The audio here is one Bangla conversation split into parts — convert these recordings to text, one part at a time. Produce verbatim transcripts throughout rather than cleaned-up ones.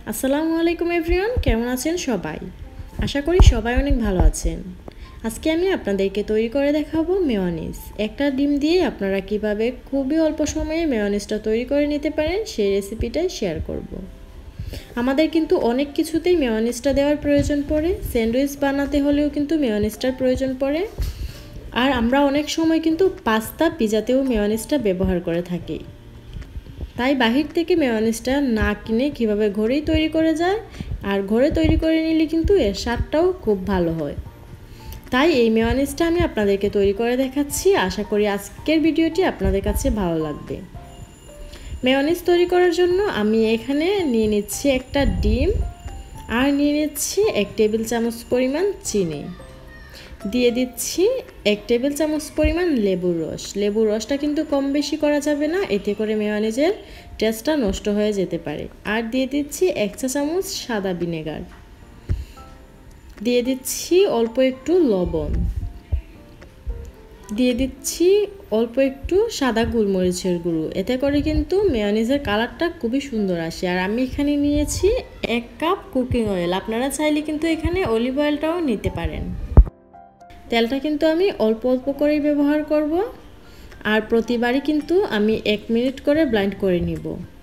আসসালামু আলাইকুম এভরিওয়ান, কেমন আছেন সবাই? আশা করি সবাই অনেক ভালো আছেন। আজকে আমি আপনাদেরকে তৈরি করে দেখাবো মেয়োনিজ। একটা ডিম দিয়ে আপনারা কিভাবে খুবই অল্প সময়ে মেয়োনিজটা তৈরি করে নিতে পারেন সেই রেসিপিটাই শেয়ার করব। আমাদের কিন্তু অনেক কিছুতেই মেয়োনিজটা দেওয়ার প্রয়োজন পড়ে। স্যান্ডউইচ বানাতে হলেও কিন্তু মেয়োনিজটার প্রয়োজন পড়ে। আর আমরা অনেক সময় কিন্তু পাস্তা পিজাতেও মেয়োনিজটা ব্যবহার করে থাকি। তাই বাহির থেকে মেয়োনিজটা না কিনে কিভাবে ঘরেই তৈরি করে যায়, আর ঘরে তৈরি করে নিলে কিন্তু এর স্বাদটাও খুব ভালো হয়। তাই এই মেয়োনিজটা আমি আপনাদেরকে তৈরি করে দেখাচ্ছি। আশা করি আজকের ভিডিওটি আপনাদের কাছে ভালো লাগবে। মেয়োনিজ তৈরি করার জন্য আমি এখানে নিয়ে নিচ্ছি একটা ডিম, আর নিয়ে নিচ্ছি এক টেবিল চামচ পরিমাণ চিনি, দিয়ে দিচ্ছি এক টেবিল চামচ পরিমাণ লেবুর রস। লেবুর রসটা কিন্তু কম বেশি করা যাবে না, এতে করে মেয়োনিজের টেস্টটা নষ্ট হয়ে যেতে পারে। আর দিয়ে দিচ্ছি এক চা চামচ সাদা ভিনেগার, দিয়ে দিচ্ছি অল্প একটু লবণ, দিয়ে দিচ্ছি অল্প একটু সাদা গোলমরিচের গুঁড়ো। এতে করে কিন্তু মেয়োনিজের কালারটা খুবই সুন্দর আসে। আর আমি এখানে নিয়েছি এক কাপ কুকিং অয়েল। আপনারা চাইলে কিন্তু এখানে অলিভ অয়েলটাও নিতে পারেন। তেলটা কিন্তু আমি অল্প অল্প করেই ব্যবহার করব, আর প্রতিবারই কিন্তু আমি এক মিনিট করে ব্লেন্ড করে নিব।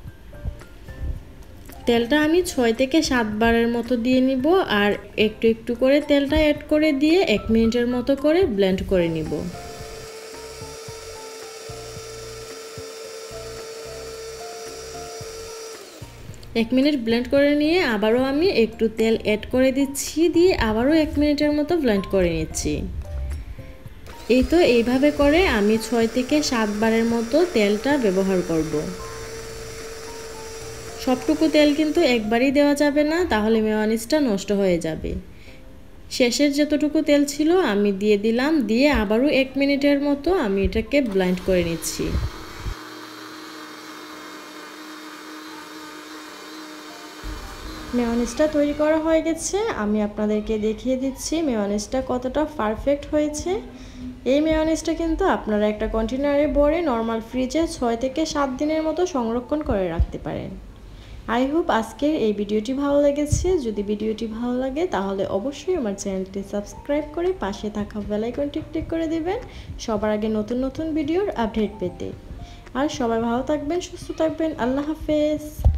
তেলটা আমি ছয় থেকে সাত বারের মতো দিয়ে নিব, আর একটু একটু করে তেলটা অ্যাড করে দিয়ে এক মিনিটের মতো করে ব্লেন্ড করে নিব। এক মিনিট ব্লেন্ড করে নিয়ে আবারও আমি একটু তেল অ্যাড করে দিচ্ছি, দিয়ে আবারও এক মিনিটের মতো ব্লেন্ড করে নিচ্ছি। এই তো এইভাবে করে আমি ছয় থেকে সাত বারের মতো তেলটা ব্যবহার করব। সবটুকু তেল কিন্তু একবারই দেওয়া যাবে না, তাহলে মেয়োনিজটা নষ্ট হয়ে যাবে। শেষের যতটুকু তেল ছিল আমি দিয়ে দিলাম, দিয়ে আবারও এক মিনিটের মতো আমি এটাকে ব্লেন্ড করে নিচ্ছি। মেয়োনিজটা তৈরি করা হয়ে গেছে, আমি আপনাদেরকে দেখিয়ে দিচ্ছি মেয়োনিজটা কতটা পারফেক্ট হয়েছে। এই মেয়োনিজটা কিন্তু আপনারা একটা কন্টেনারে ভরে নর্মাল ফ্রিজে ছয় থেকে সাত দিনের মতো সংরক্ষণ করে রাখতে পারেন। আই হোপ আজকের এই ভিডিওটি ভালো লেগেছে। যদি ভিডিওটি ভালো লাগে তাহলে অবশ্যই আমার চ্যানেলটি সাবস্ক্রাইব করে পাশে থাকা বেল আইকনটি ক্লিক করে দিবেন সবার আগে নতুন নতুন ভিডিওর আপডেট পেতে। আর সবাই ভালো থাকবেন, সুস্থ থাকবেন। আল্লাহ হাফেজ।